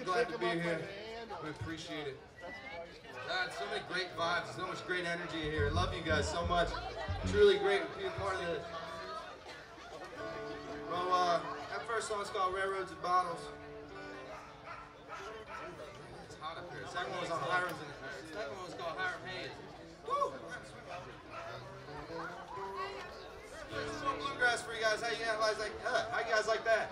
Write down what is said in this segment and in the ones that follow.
glad to be here. We appreciate it. God, so many great vibes, so much great energy in here. I love you guys so much. Truly great to be a part of this. Well, that first song's called Railroads and Bottles. It's hot up here. The second one was on Hiram's in it. The second one was called Hiram Hayes. Woo! There's some bluegrass for you guys. How you guys like that?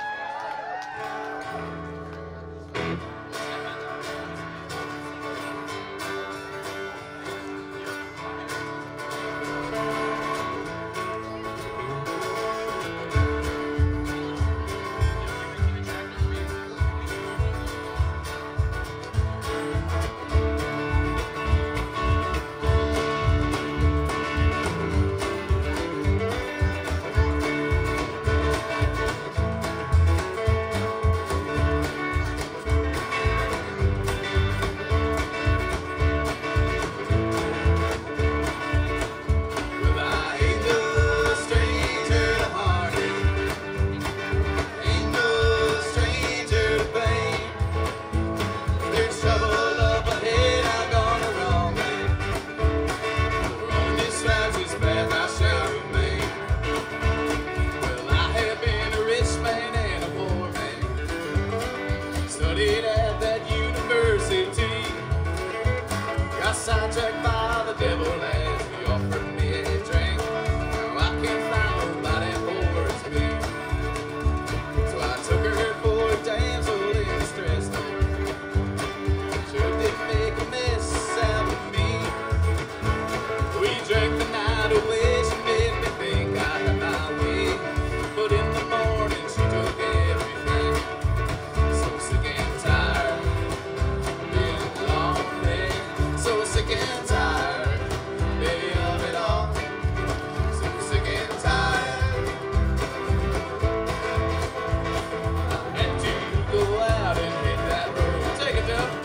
Sidetracked by the devil as he offered me a drink. Now I can't find nobody for me. So I took her for a damsel in distress. Sure did make a mess out of me. We drank the night away. She made me think I had my way. But in the morning she took everything. So sick and tired. Been a long day. So sick and tired, baby, of it all. So sick and tired. I had to go out and hit that road. Take it, Joe.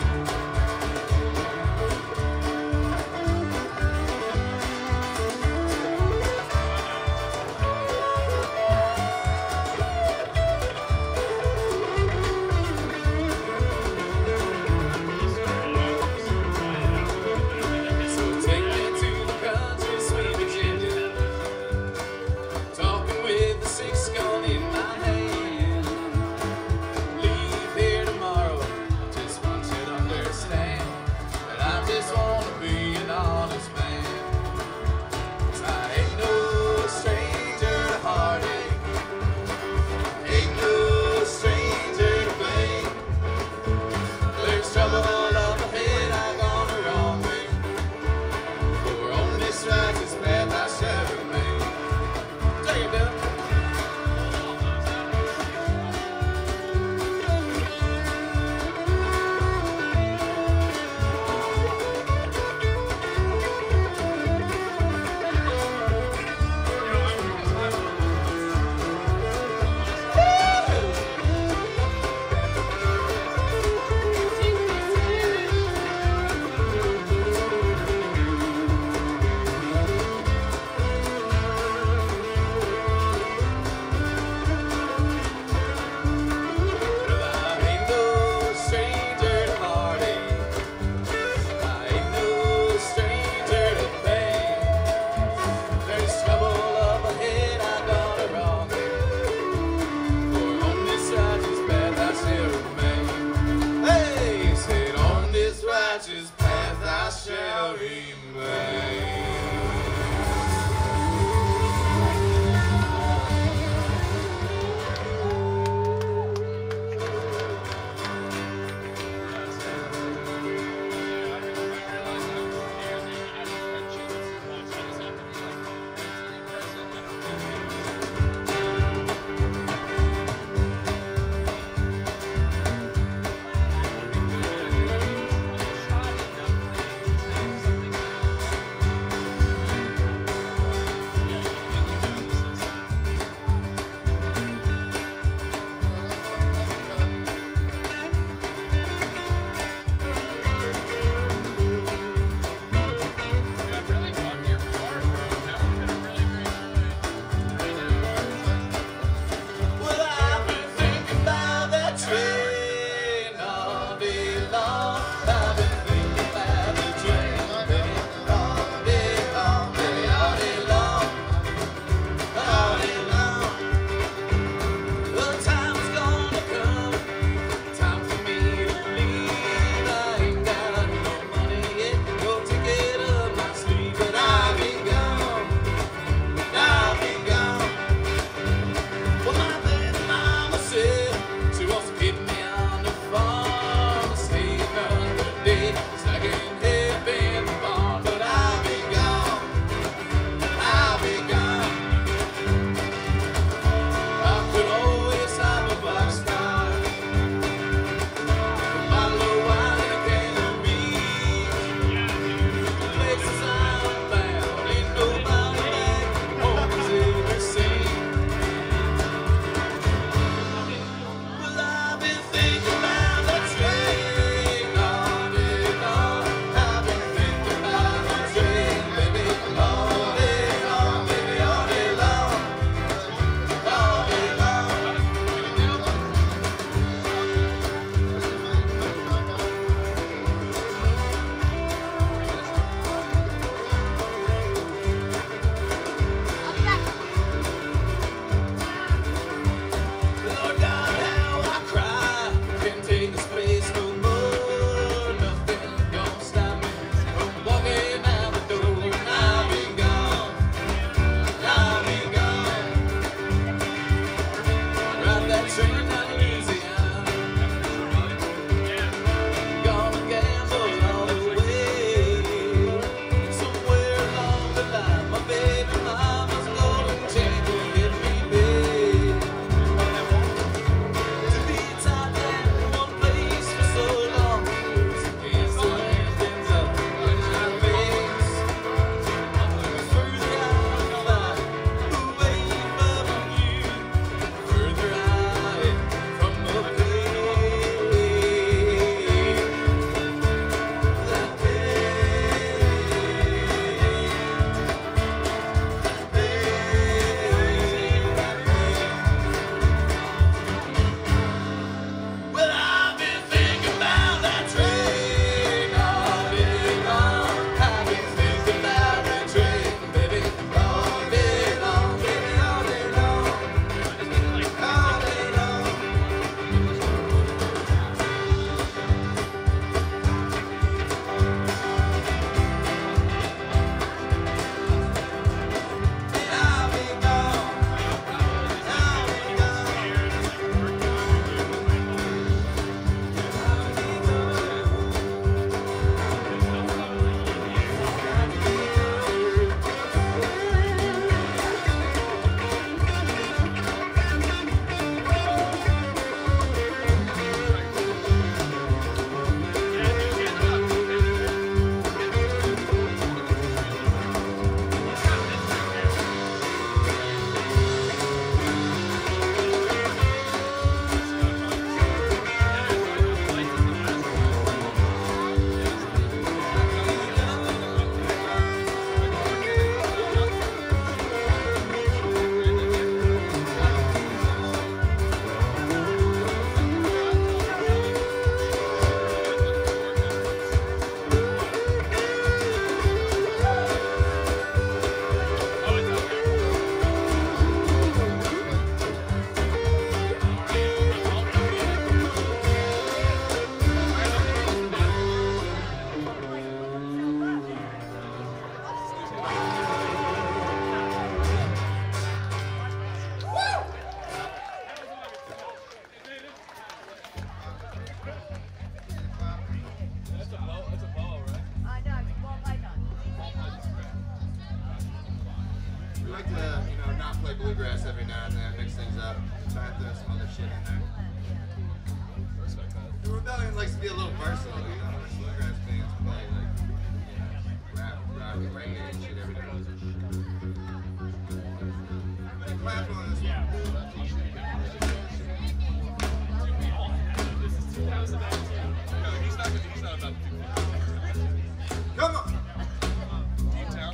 play bluegrass every now and then, mix things up, try and throw some other shit in there. The Rebellion likes to be a little versatile, you know. Bluegrass bands play like, you know, rap, rock, and reggae and shit every now and then. Everybody clap on this one. This is 2019. No, he's not about to do that. Come on! Deep Town.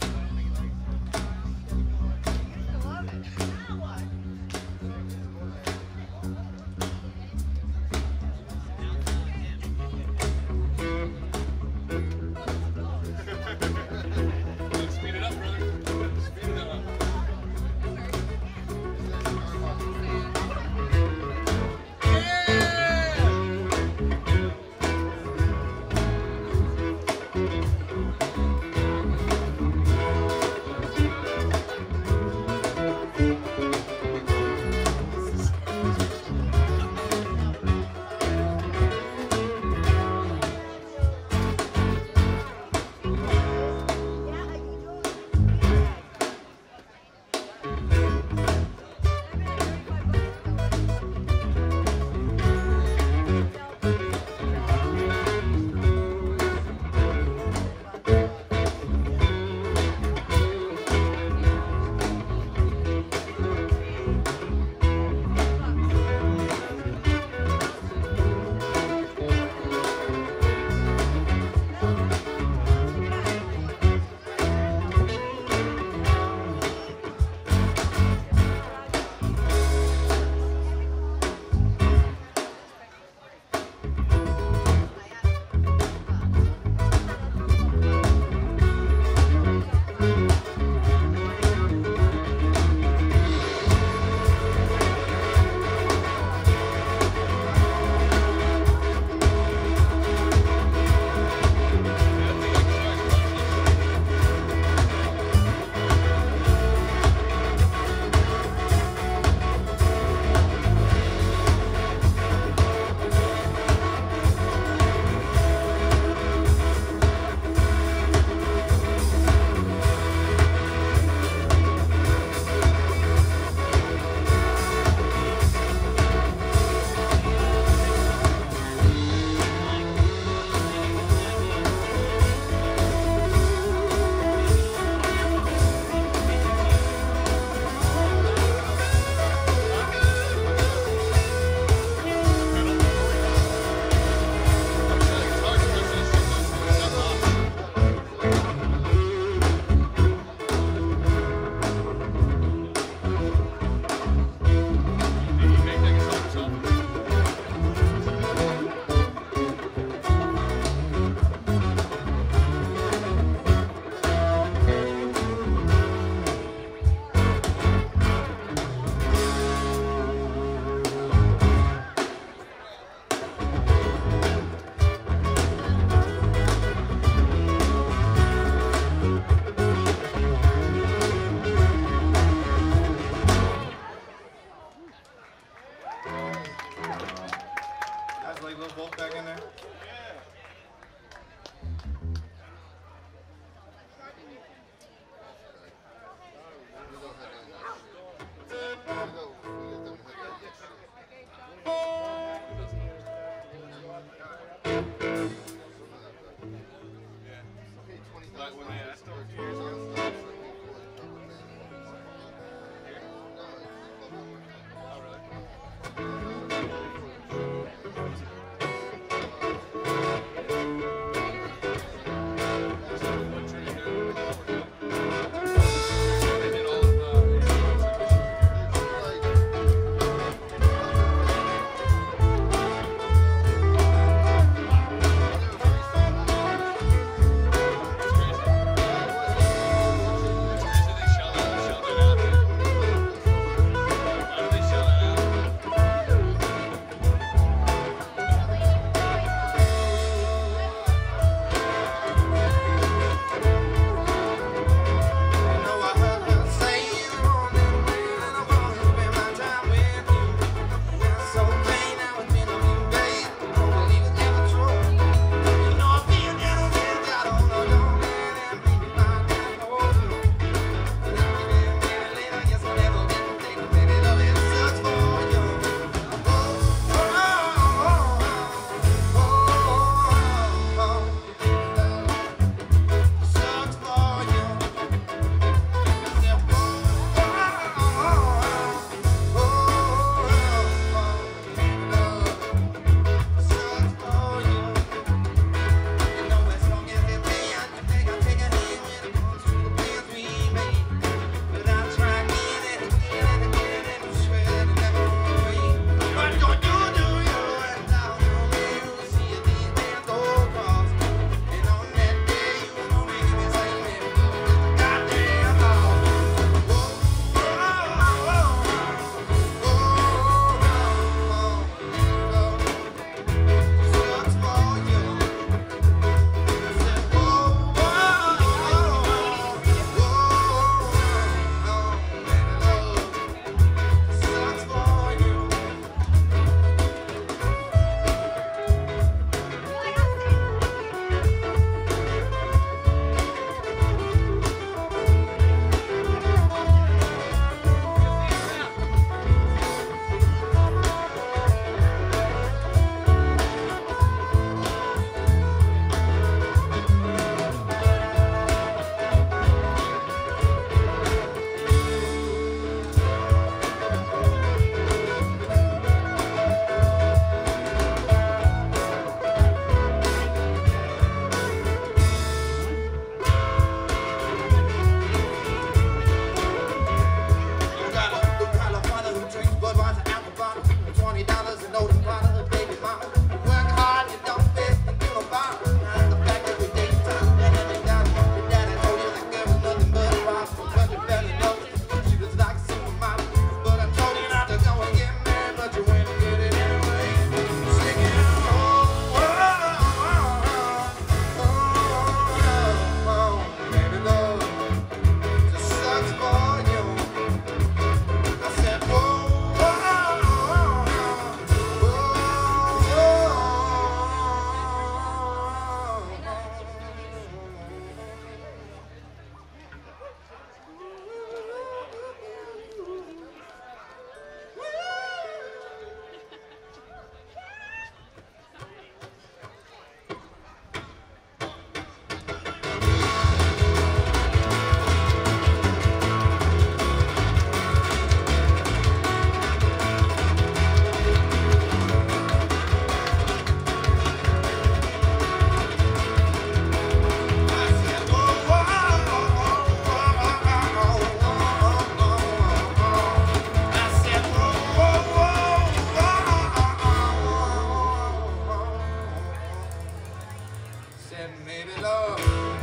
said, maybe love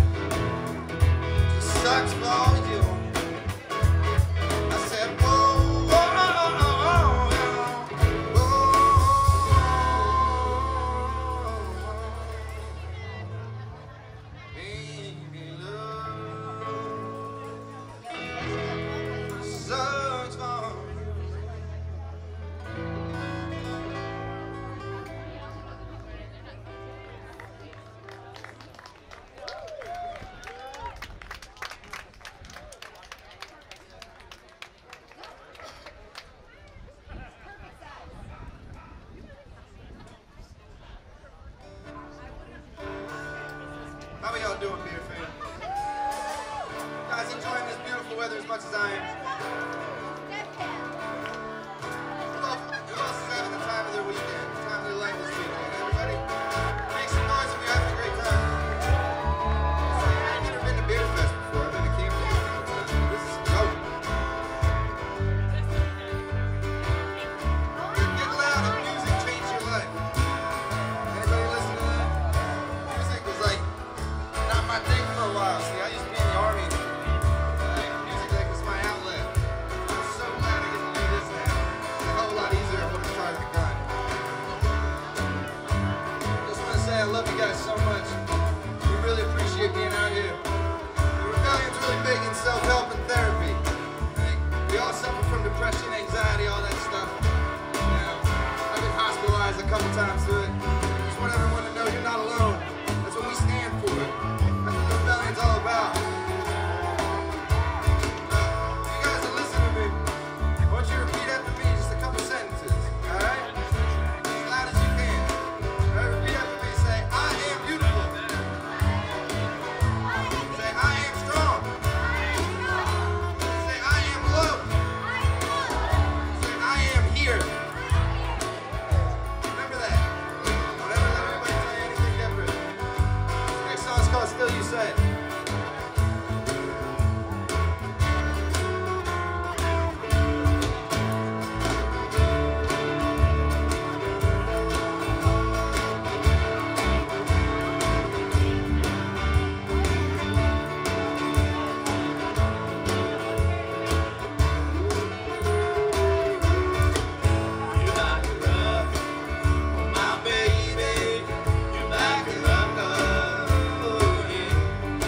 just sucks for you. I said, whoa, whoa, whoa, maybe love sucks for you. How are y'all doing, Beer Fan? Guys, enjoying this beautiful weather as much as I am? Who else is having the time of their weekend, the time of their life this weekend? Everybody? Make some noise if you're having a great time. I've never been to Beardfest before. I've been to Cafiero a couple times. This is dope. Get loud if music changed your life. Anybody listen to that? Music was like not my thing for a while. See, I used to be in the Army. Music like was my outlet. I'm so glad I get to do this now. It's a whole lot easier than when I started the gun. Just want to say I love you guys so much. We really appreciate being out here. The rebellion's really big in self-help and therapy. We all suffer from depression, anxiety, all that stuff. I've been hospitalized a couple times through it. Just want everyone to know you're not alone. That's what we stand for. That's what the rebellion's all about. You guys are listening to me. I want you to repeat after me just a couple sentences. Alright? As loud as you can. Alright, repeat after me. Say, I am beautiful. Say, I am strong. Say, I am loved. Say, I am here. Remember that. Don't ever let anybody tell you anything different. This next song's called Still You Say. You like it rough, my baby. You like it rough, oh yeah.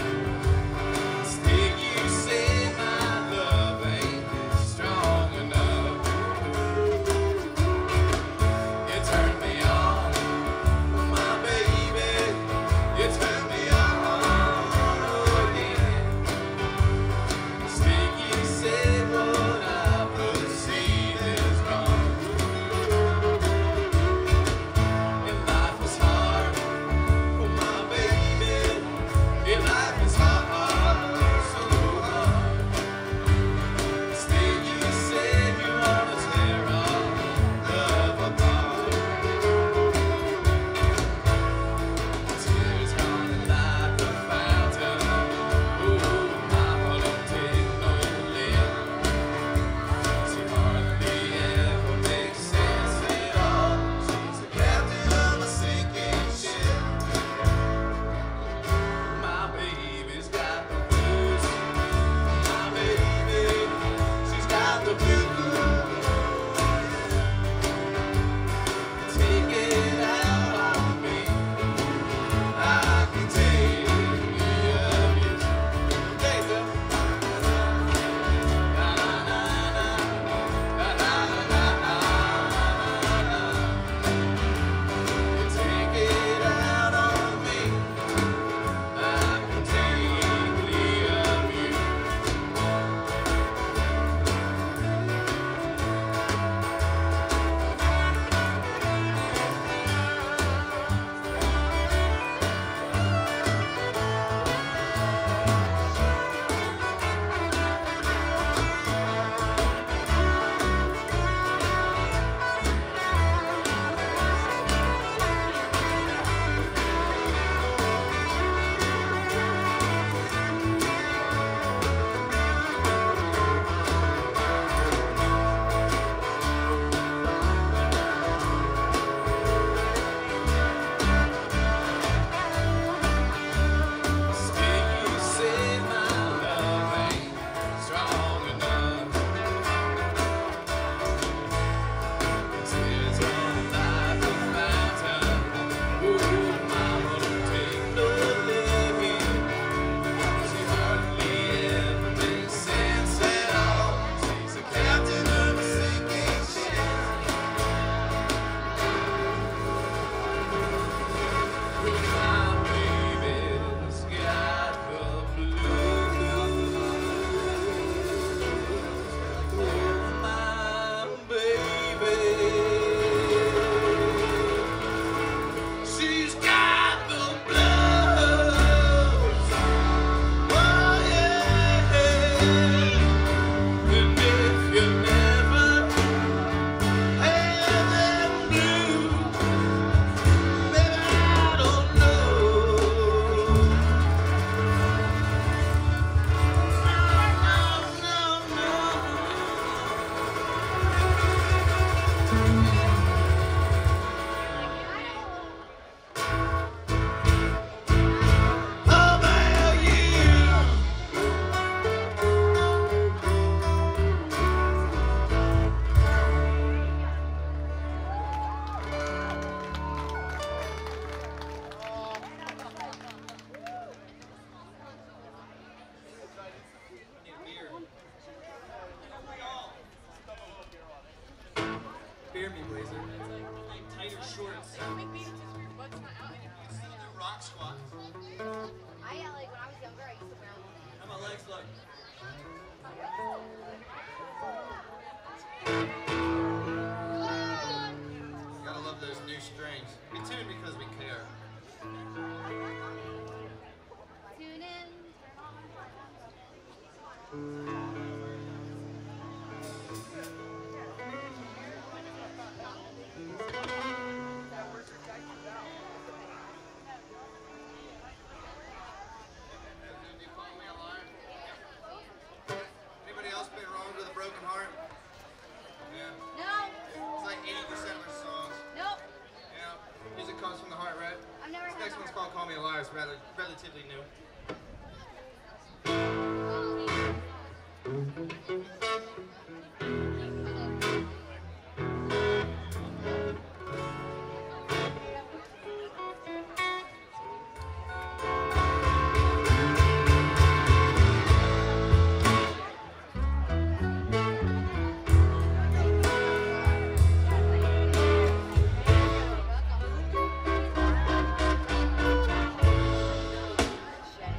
squats. Like when I was younger, I used to wear them. How my legs look? Gotta love those new strings. We tune because we care. Tune in. Anybody else been wrong with a broken heart? Yeah. No. It's like 80% of our songs. Nope. Yeah. Music comes from the heart, right? I've never This had next that one's heart. called Call Me a Liar. It's relatively new. Shit.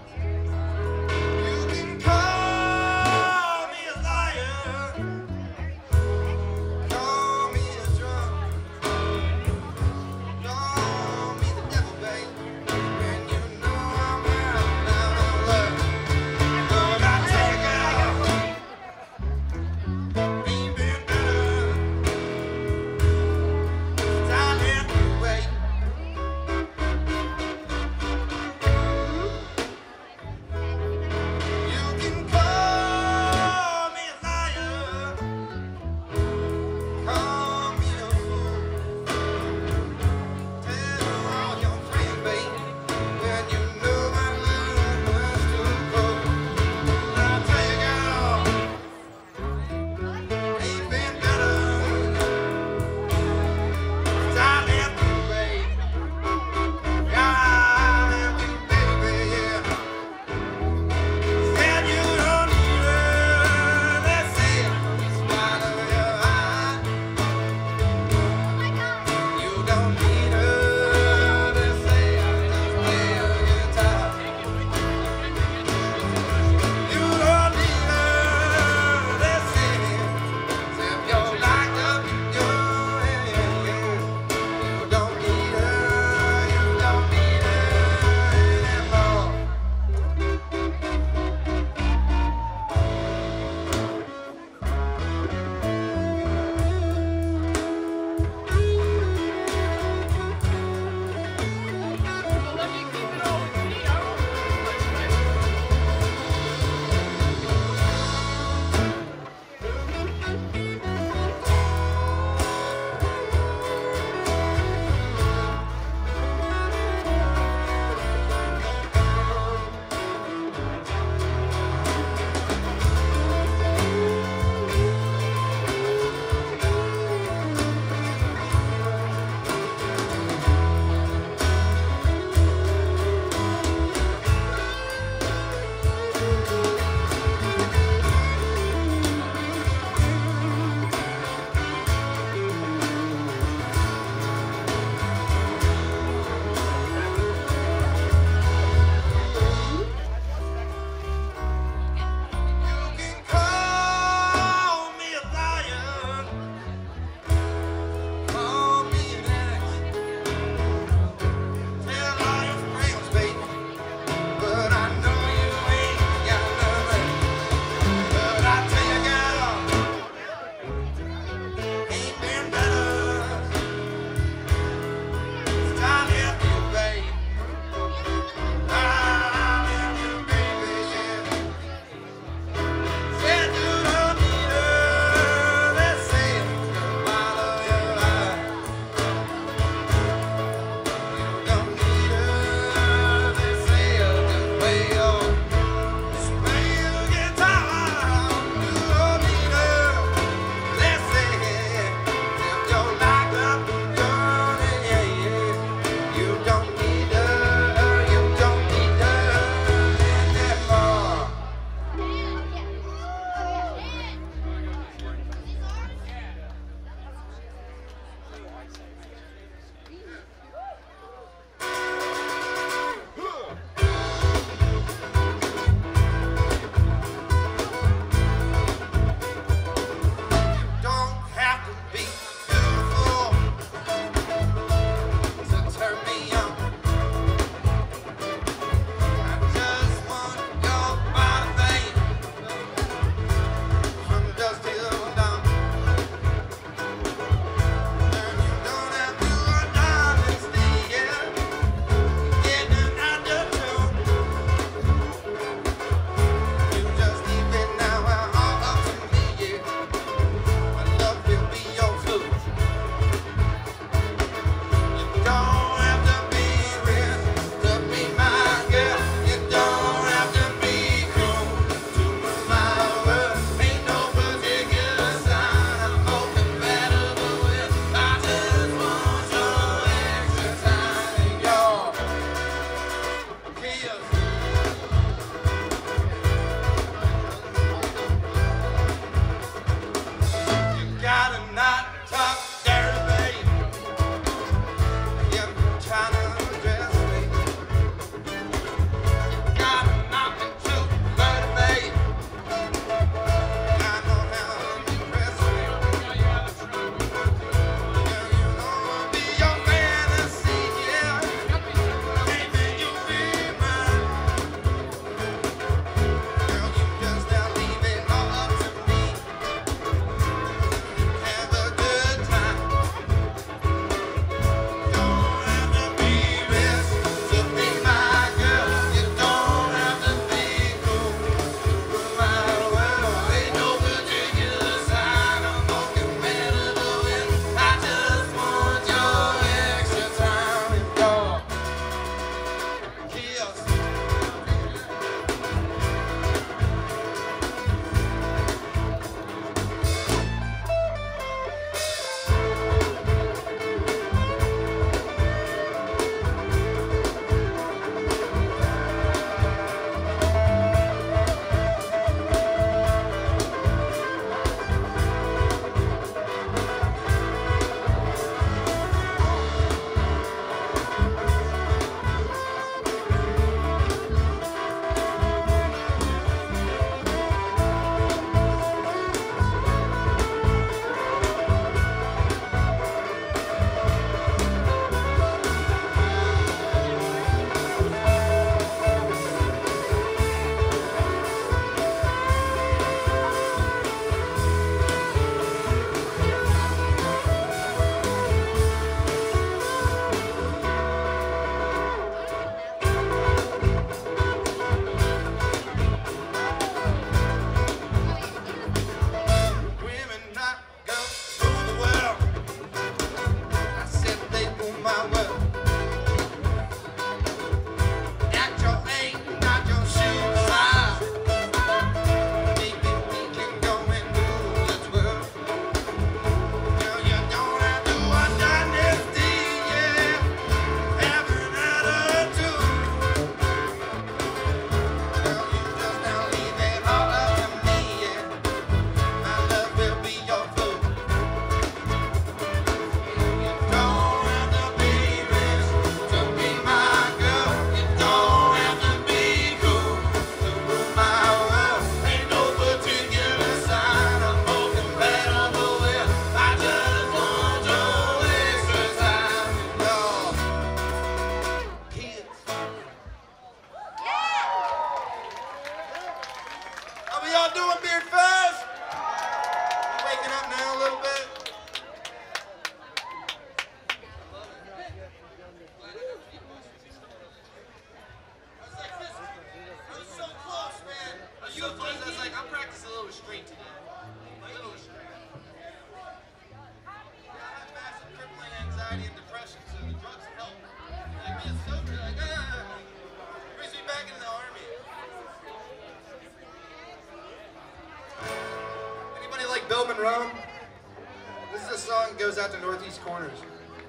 Club and Rum. This is a song that goes out to Northeast Corners.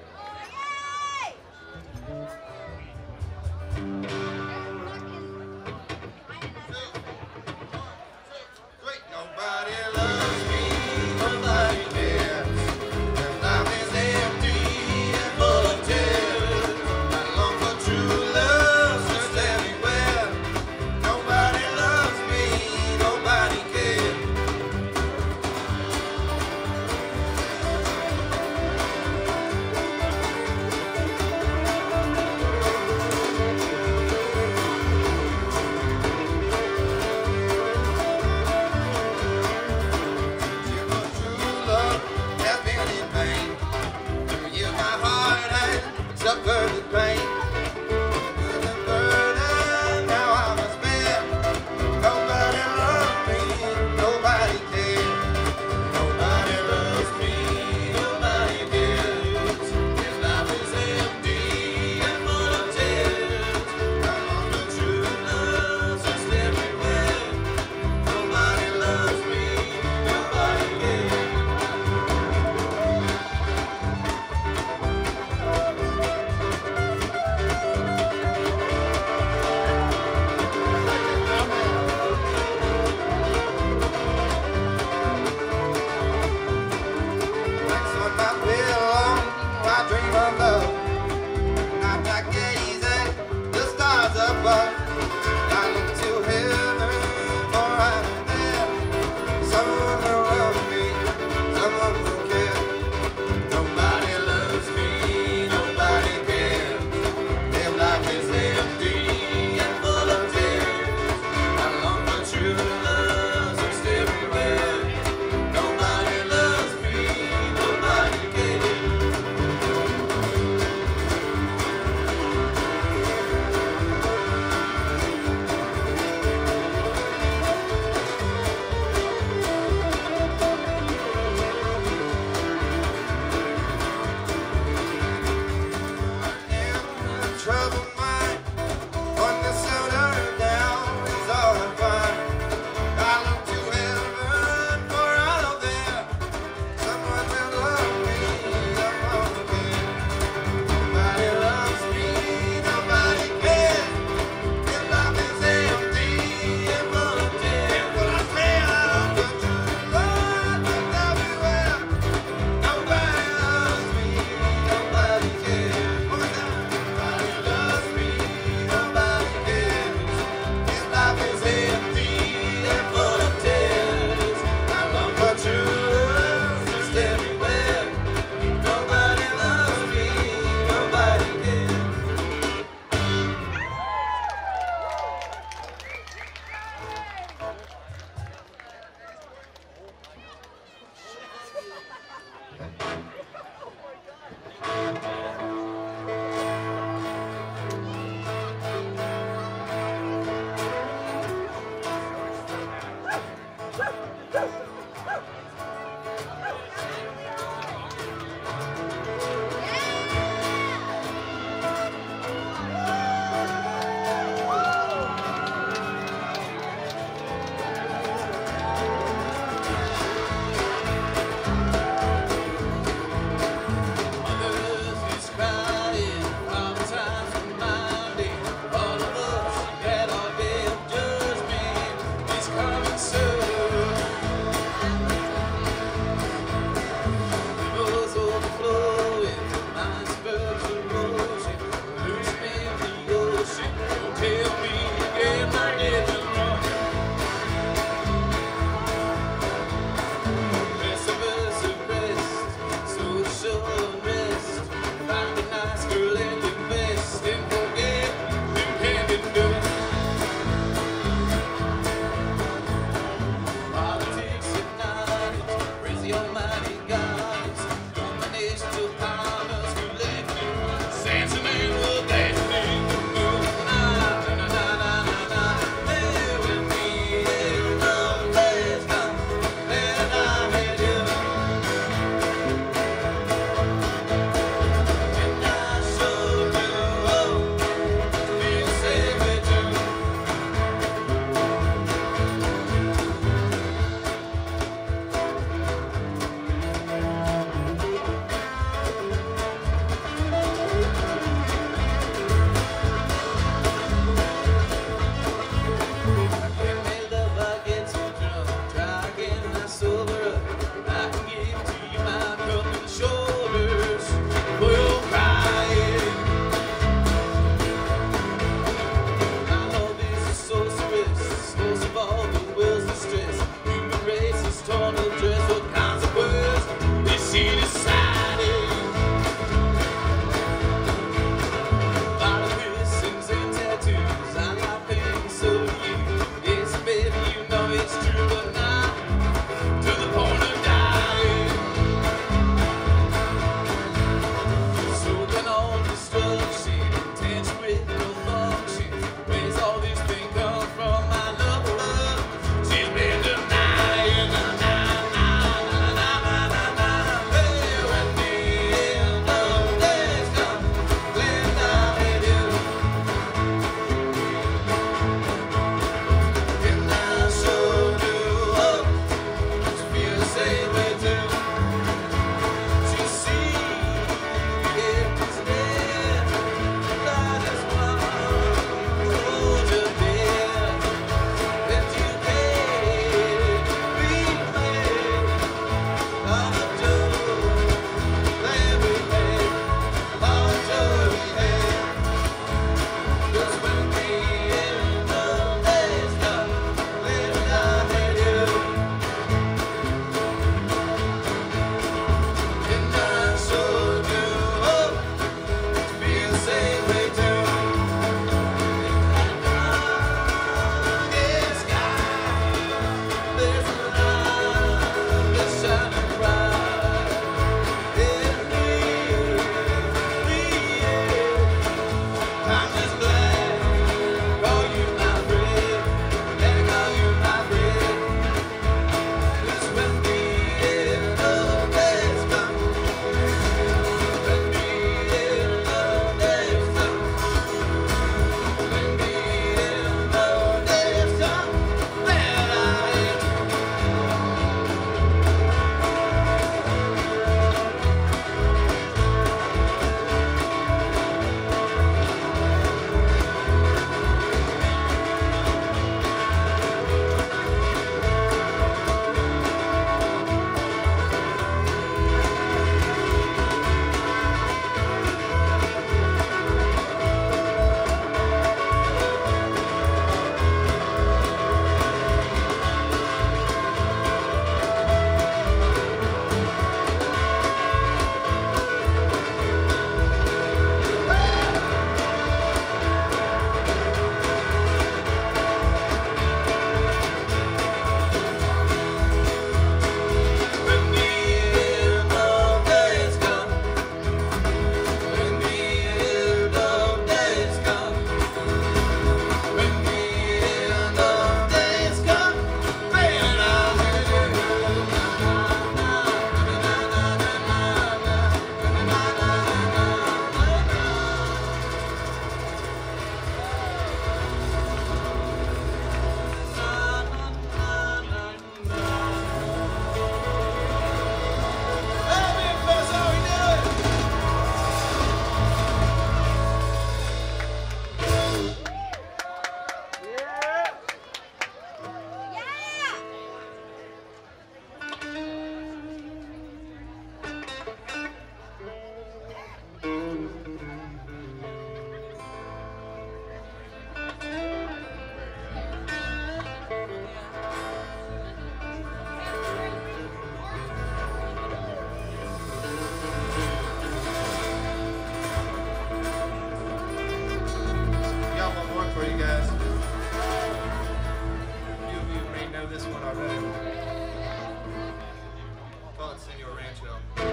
Nobody loves me, nobody cares. And life is empty and full of tears. I long for true love, searched everywhere. Nobody loves me, nobody cares. Suffered the pain, with the burden, now I must bear. Nobody loves me, nobody cares. Nobody loves me, nobody cares. His life is empty and full of tears. I long for true love, searched everywhere. Nobody loves me, nobody cares. already. Call it Senor Rancho.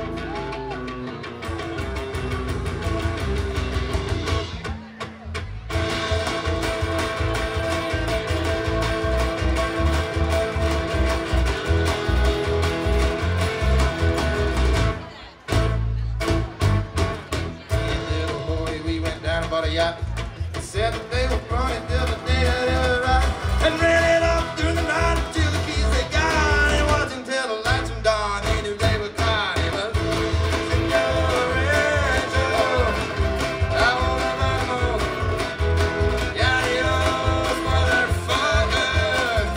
A yacht. They said that they were burning till the day that they were right, and ran it up through the night till the keys they got. It wasn't until the lights from dawn they knew they were caught. It was Senor Rancho. I wanna vamos. Adios, motherfuckers.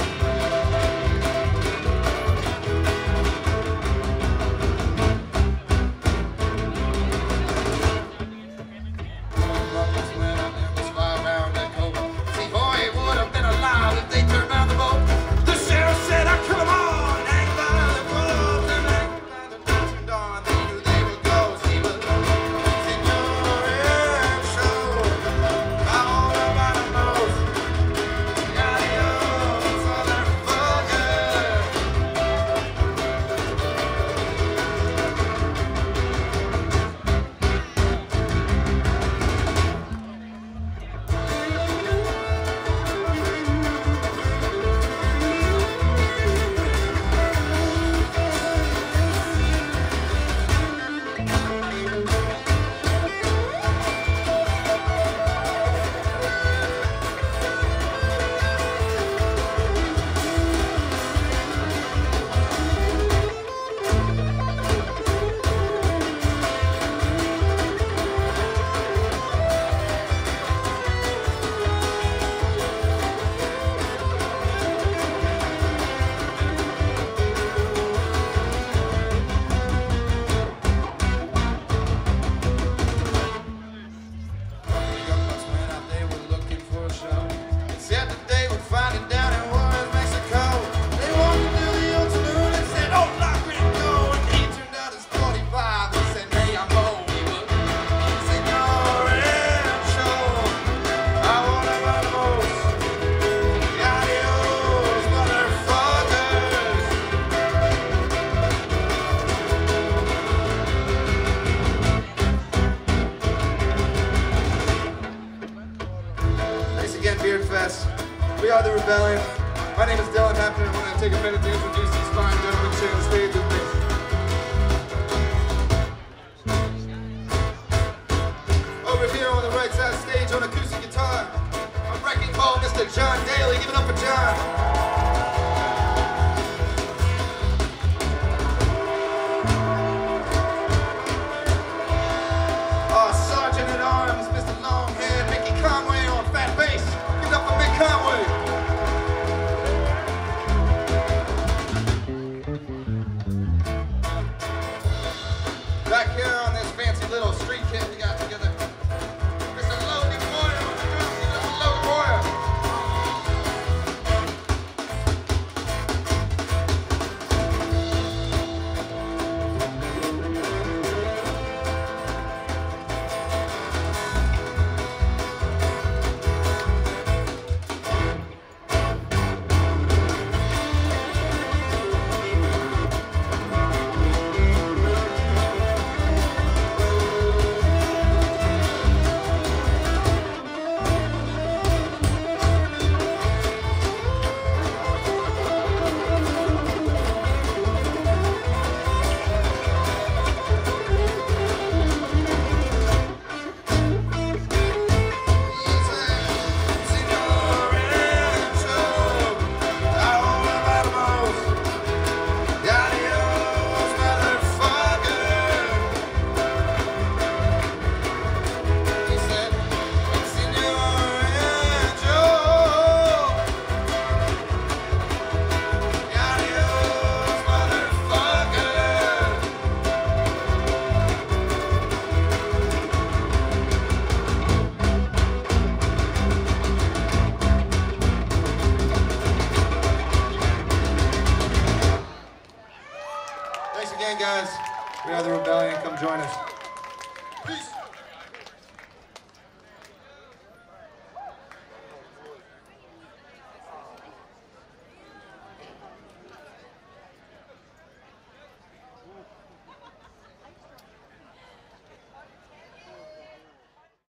Beardfest. We are the Rebellion. My name is Hepners. I'm going to take a minute to introduce these fine gentlemen sharing the stage with me. Over here on the right side of the stage on acoustic guitar, a wrecking ball, Mr. John Daly. Give it up for John. Back here on this fancy little street kit we got together, Mr. Logan Boyer on the drums. Give it up for Logan Boyer. Thanks again, guys. We are the Rebellion. Come join us. Peace.